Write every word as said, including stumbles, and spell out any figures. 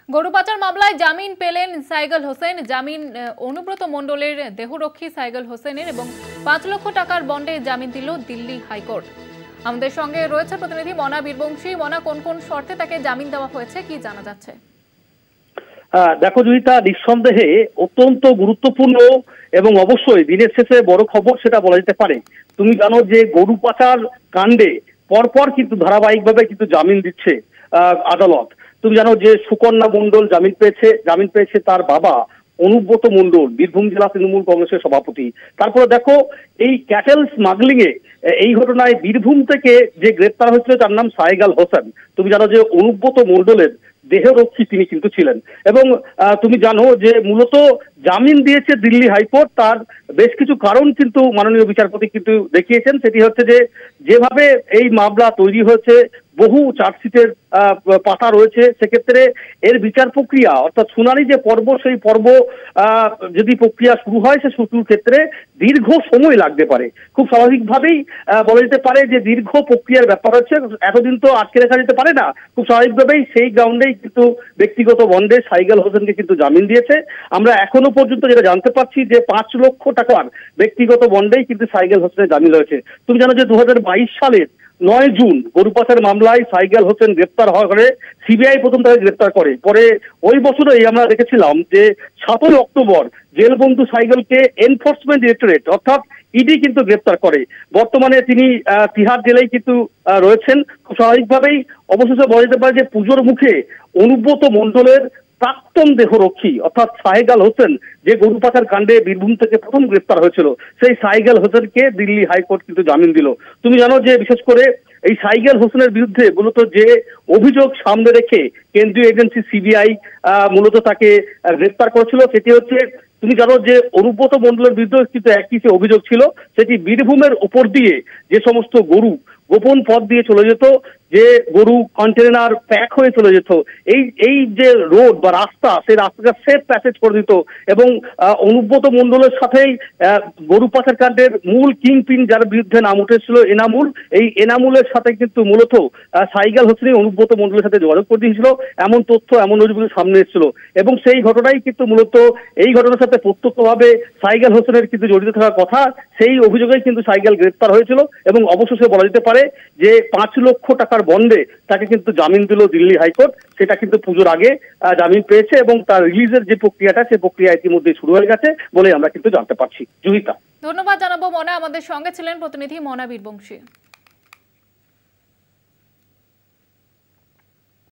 গরু পাচার মামলায় জামিন পেলেন সাইগাল হোসেন। জামিন অনুব্রত মণ্ডলের দেহরক্ষী সাইগাল হোসেনের এবং পাঁচ লক্ষ টাকার বন্ডে জামিন দিল দিল্লি হাইকোর্ট। আমাদের সঙ্গে রয়েছে প্রতিনিধি মনা বীরবংশী। মনা, কোন কোন শর্তে তাকে জামিন দেওয়া হয়েছে কি জানা যাচ্ছে? দেখো জয়িতা, নিঃসন্দেহে অত্যন্ত গুরুত্বপূর্ণ এবং অবশ্যই দিনের শেষে বড় খবর সেটা বলা যেতে পারে। তুমি জানো যে গরু পাচার কাণ্ডে পরপর কিন্তু ধারাবাহিকভাবে কিন্তু জামিন দিচ্ছে আদালত। তুমি জানো যে সুকন্যা মণ্ডল জামিন পেয়েছে, জামিন পেয়েছে তার বাবা অনুব্রত মণ্ডল, বীরভূম জেলা তৃণমূল কংগ্রেসের সভাপতি। তারপরে দেখো এই ক্যাটেল স্মাগলিং এ এই ঘটনায় বীরভূম থেকে যে গ্রেপ্তার হয়েছিল তার নাম সাইগাল হোসেন। তুমি জানো যে অনুব্রত মণ্ডলের দেহরক্ষী তিনি কিন্তু ছিলেন এবং তুমি জানো যে মূলত জামিন দিয়েছে দিল্লি হাইকোর্ট। তার বেশ কিছু কারণ কিন্তু মাননীয় বিচারপতি কিন্তু দেখিয়েছেন। সেটি হচ্ছে যে যেভাবে এই মামলা তৈরি হয়েছে, বহু চার্জশিটের পাতা রয়েছে, সেক্ষেত্রে এর বিচার প্রক্রিয়া অর্থাৎ শুনানি যে পর্ব সেই পর্ব যদি প্রক্রিয়া শুরু হয় সে শুরুর ক্ষেত্রে দীর্ঘ সময় লাগতে পারে। খুব স্বাভাবিকভাবেই বলা যেতে পারে যে দীর্ঘ প্রক্রিয়ার ব্যাপার হচ্ছে, এতদিন তো আটকে রাখা যেতে পারে না। খুব স্বাভাবিকভাবেই সেই গ্রাউন্ডেই কিন্তু ব্যক্তিগত বন্ডে সাইগাল হোসেনকে কিন্তু জামিন দিয়েছে। আমরা এখনো পর্যন্ত যেটা জানতে পারছি যে পাঁচ লক্ষ টাকার ব্যক্তিগত বন্ডেই কিন্তু সাইগাল হোসেনের জামিন রয়েছে। তুমি জানো যে দু হাজার বাইশ সালের নয় জুন গরু পাচার মামলায় সাইগাল হোসেন গ্রেপ্তার হওয়ার পরে সিবিআই প্রথম তাকে গ্রেপ্তার করে। পরে ওই বছরেই আমরা দেখেছিলাম যে সাতই অক্টোবর জেলবন্দী সাইগালকে এনফোর্সমেন্ট ডিরেক্টরেট অর্থাৎ ইডি কিন্তু গ্রেপ্তার করে। বর্তমানে তিনি তিহার জেলেই কিন্তু রয়েছেন। খুব স্বাভাবিকভাবেই অবশেষে বলা যেতে পারে যে পুজোর মুখে অনুব্রত মণ্ডলের প্রাক্তন দেহরক্ষী অর্থাৎ সাইগাল হোসেন, যে গরু পাচার কাণ্ডে বীরভূম থেকে প্রথম গ্রেপ্তার হয়েছিল, সেই সাইগাল হোসেনকে দিল্লি হাইকোর্ট কিন্তু জামিন দিল। তুমি জানো যে বিশেষ করে এই সাইগাল হোসেনের বিরুদ্ধে মূলত যে অভিযোগ সামনে রেখে কেন্দ্রীয় এজেন্সি সিবিআই মূলত তাকে গ্রেপ্তার করেছিল সেটি হচ্ছে, তুমি জানো যে অনুব্রত মণ্ডলের বিরুদ্ধে কিন্তু একই অভিযোগ ছিল, সেটি বীরভূমের উপর দিয়ে যে সমস্ত গরু গোপন পথ দিয়ে চলে যেত, যে গরু কন্টেনার প্যাক হয়ে চলে যেত, এই এই যে রোড বা রাস্তা, সেই রাস্তাটা সেফ প্যাসেজ করে দিত এবং অনুব্রত মণ্ডলের সাথেই গরু পাচার কাণ্ডের মূল কিং পিন যার বিরুদ্ধে নাম উঠেছিল এনামুল, এই এনামুলের সাথে কিন্তু মূলত সাইগাল হোসেন অনুব্রত মণ্ডলের সাথে যোগাযোগ করে দিয়েছিল, এমন তথ্য এমন অভিযোগ সামনে এসেছিল এবং সেই ঘটনাই কিন্তু মূলত এই ঘটনার সাথে প্রত্যক্ষভাবে সাইগাল হোসেনের কিন্তু জড়িত থাকার কথা। সেই অভিযোগেই কিন্তু সাইগাল গ্রেপ্তার হয়েছিল এবং অবশেষে বলা যেতে পারে যে পাঁচ লক্ষ টাকার বন্ডে তাকে কিন্তু জামিন দিল দিল্লি হাইকোর্ট। সেটা কিন্তু পুজোর আগে জামিন পেয়েছে এবং তার রিলিজের যে প্রক্রিয়াটা সে প্রক্রিয়া ইতিমধ্যে শুরু হয়ে গেছে বলে আমরা কিন্তু জানতে পারছি। জুহিতা, ধন্যবাদ জানাবো মনা। আমাদের সঙ্গে ছিলেন প্রতিনিধি মনা বীরবংশী।